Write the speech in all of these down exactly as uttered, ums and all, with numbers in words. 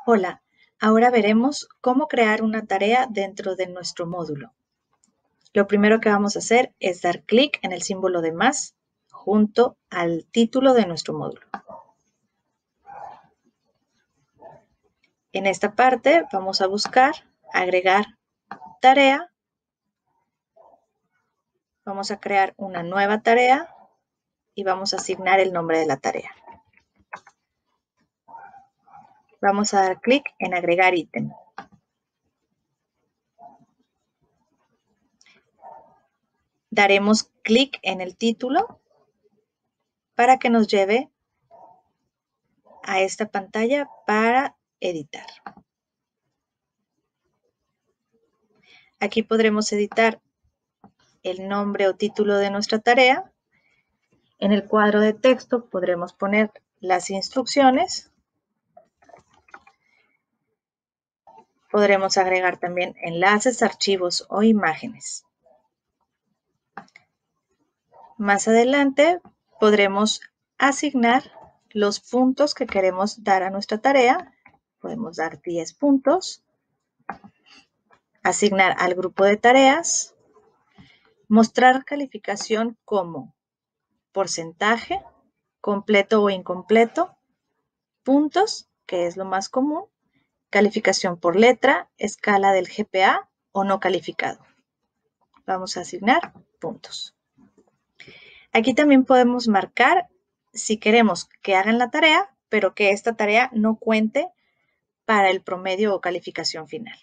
Hola, ahora veremos cómo crear una tarea dentro de nuestro módulo. Lo primero que vamos a hacer es dar clic en el símbolo de más junto al título de nuestro módulo. En esta parte vamos a buscar agregar tarea. Vamos a crear una nueva tarea y vamos a asignar el nombre de la tarea. Vamos a dar clic en agregar ítem. Daremos clic en el título para que nos lleve a esta pantalla para editar. Aquí podremos editar el nombre o título de nuestra tarea. En el cuadro de texto podremos poner las instrucciones. Podremos agregar también enlaces, archivos o imágenes. Más adelante podremos asignar los puntos que queremos dar a nuestra tarea. Podemos dar diez puntos. Asignar al grupo de tareas. Mostrar calificación como porcentaje, completo o incompleto, puntos, que es lo más común, calificación por letra, escala del G P A o no calificado. Vamos a asignar puntos. Aquí también podemos marcar si queremos que hagan la tarea, pero que esta tarea no cuente para el promedio o calificación final.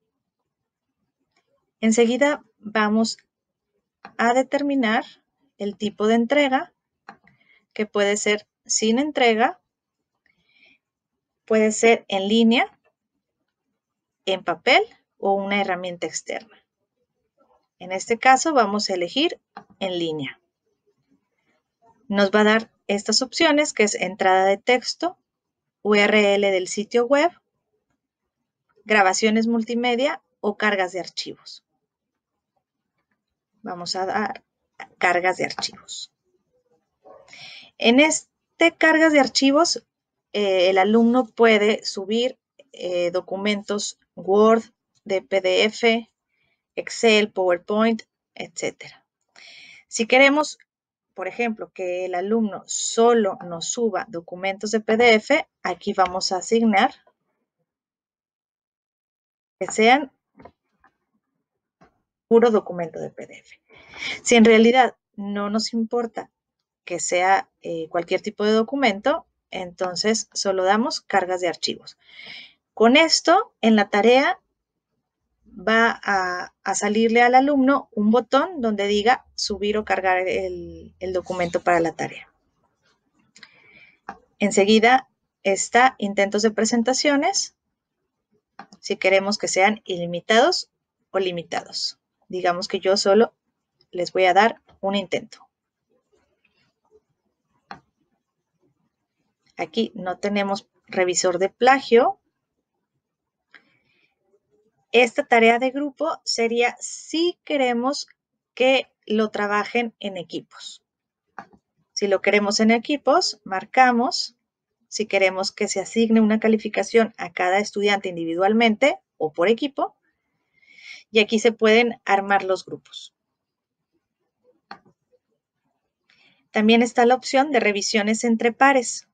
Enseguida vamos a determinar el tipo de entrega, que puede ser sin entrega, puede ser en línea, en papel o una herramienta externa. En este caso vamos a elegir en línea. Nos va a dar estas opciones, que es entrada de texto, U R L del sitio web, grabaciones multimedia o cargas de archivos. Vamos a dar cargas de archivos. En este cargas de archivos, eh, el alumno puede subir eh, documentos Word, de P D F, Excel, PowerPoint, etcétera. Si queremos, por ejemplo, que el alumno solo nos suba documentos de P D F, aquí vamos a asignar que sean puro documento de P D F. Si en realidad no nos importa que sea eh, cualquier tipo de documento, entonces solo damos cargas de archivos. Con esto, en la tarea va a, a salirle al alumno un botón donde diga subir o cargar el, el documento para la tarea. Enseguida está intentos de presentaciones, si queremos que sean ilimitados o limitados. Digamos que yo solo les voy a dar un intento. Aquí no tenemos revisor de plagio. Esta tarea de grupo sería si queremos que lo trabajen en equipos. Si lo queremos en equipos, marcamos. Si queremos que se asigne una calificación a cada estudiante individualmente o por equipo. Y aquí se pueden armar los grupos. También está la opción de revisiones entre pares.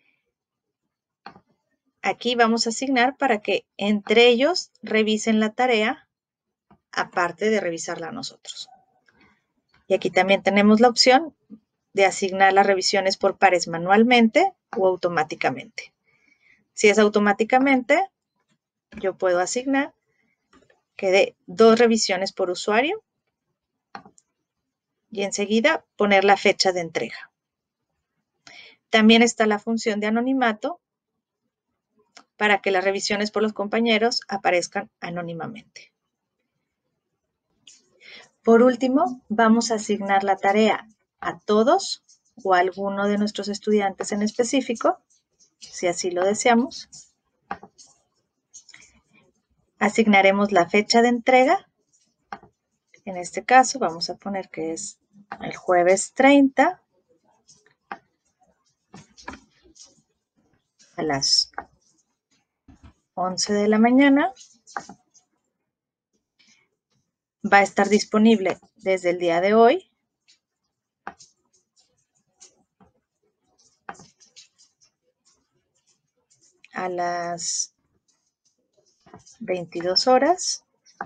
Aquí vamos a asignar para que entre ellos revisen la tarea, aparte de revisarla nosotros. Y aquí también tenemos la opción de asignar las revisiones por pares manualmente o automáticamente. Si es automáticamente, yo puedo asignar que dé dos revisiones por usuario y enseguida poner la fecha de entrega. También está la función de anonimato para que las revisiones por los compañeros aparezcan anónimamente. Por último, vamos a asignar la tarea a todos o a alguno de nuestros estudiantes en específico, si así lo deseamos. Asignaremos la fecha de entrega. En este caso vamos a poner que es el jueves treinta a las once de la mañana. Va a estar disponible desde el día de hoy a las veintidós horas.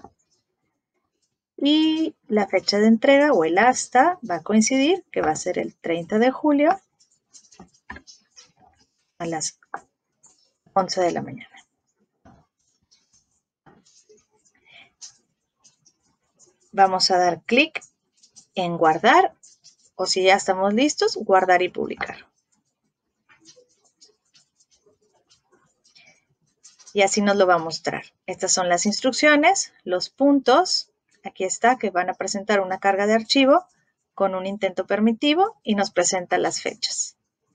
Y la fecha de entrega o el hasta va a coincidir, que va a ser el treinta de julio a las once de la mañana. Vamos a dar clic en guardar, o si ya estamos listos, guardar y publicar. Y así nos lo va a mostrar. Estas son las instrucciones, los puntos. Aquí está, que van a presentar una carga de archivo con un intento permitivo y nos presenta las fechas.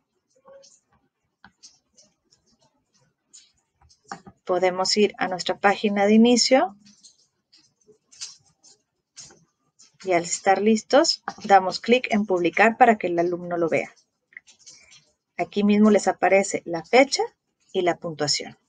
Podemos ir a nuestra página de inicio y al estar listos damos clic en publicar para que el alumno lo vea. Aquí mismo les aparece la fecha y la puntuación.